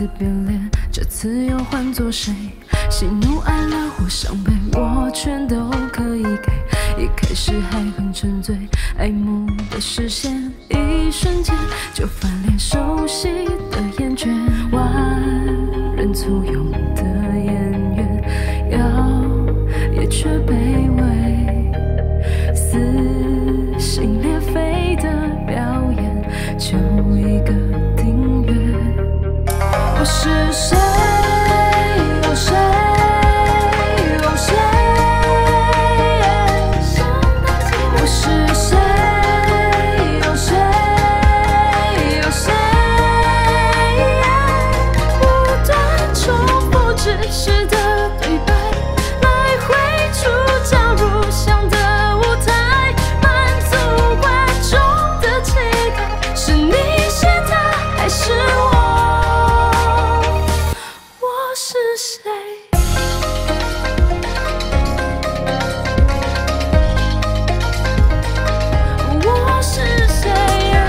次变脸，这次又换作谁？喜怒哀乐或伤悲，我全都可以给。一开始还很沉醉，爱慕的视线，一瞬间就翻脸，熟悉的厌倦，万人簇拥的演员，要也却卑微，撕心裂肺的表演，就一个订阅。我是谁？有谁？有谁？我是谁？有谁？有谁？不断重复只是的对白，来回出将入想的舞台，满足观众的期待，是你是他还是我？我是谁？我是谁呀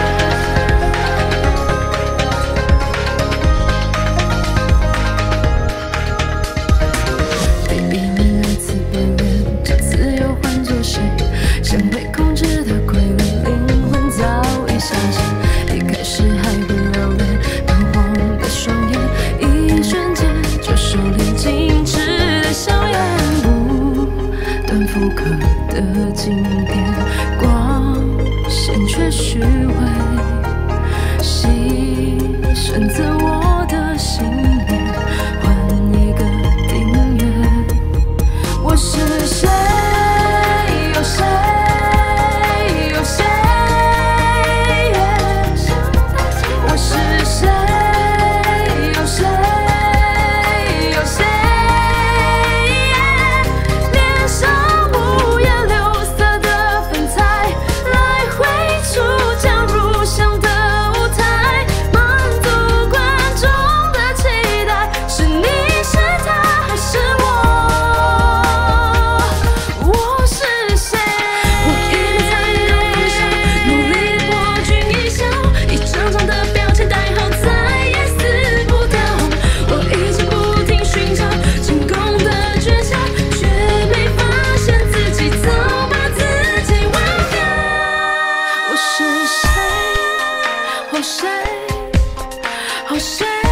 ？Baby， 你来自变脸，这次又换作谁？像被控制的傀儡，灵魂早已下线。一开始还不了脸，彷徨的双眼，一瞬间就收敛，静止的笑颜，不断复刻的经典，光鲜却虚伪，牺牲自我的信念，换一个订阅。我是谁？有谁？有谁？我是谁？有谁？有谁？脸上五颜六色的粉彩，来回出将入想的舞台，满足观众的期待，是你是他还是我？我是谁？我一边参与分享，努力博君一笑，一张张的标签代号再也撕不掉。我一直不停寻找成功的诀窍，却没发现自己早把自己忘掉。我是谁？哦谁？哦谁？